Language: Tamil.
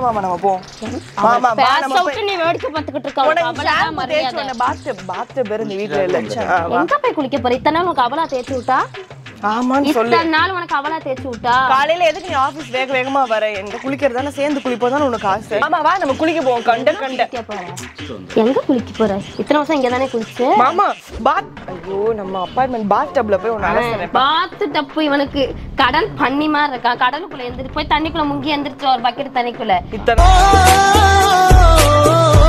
மாமா நம்ம போ. மாமா வா நம்ம போய். நீ வேடிக்கை பார்த்துக்கிட்டு இருக்க. அவளா தேய்ச்சு பாத் பேர் இந்த வீட்ல இல்ல. எங்க போய் குளிக்க போற? இத்தனை நாள் உனக்கு அவளா தேய்ச்சு விட்டா? ஆமான்னு சொல்லு. இத்தனை நாள் உனக்கு அவளா தேய்ச்சு விட்டா? காலையில எதுக்கு நீ ஆபீஸ் வேகமா வர? எங்க குளிக்கிறதானே சேர்ந்து குளிப்போதானே உனக்கு ஆசை. மாமா வா நம்ம குளிக்க போவோம். கண்ட எங்க குளிக்க போற? இத்தனை வருஷம் இங்க தானே குளிச்சு. மாமா பாத். ஐயோ நம்ம அபார்ட்மெண்ட் பாத் டப்ல போய் உன்ன அலசறேன். பாத் டப் இவனுக்கு கடல் பண்ணி மாதிரி இருக்கா. கடலுக்குள்ள எந்திரிச்சு போய் தண்ணிக்குள்ள முங்கி எந்திரிச்சு ஒரு பக்கெட் தண்ணிக்குள்ள. இத்தனை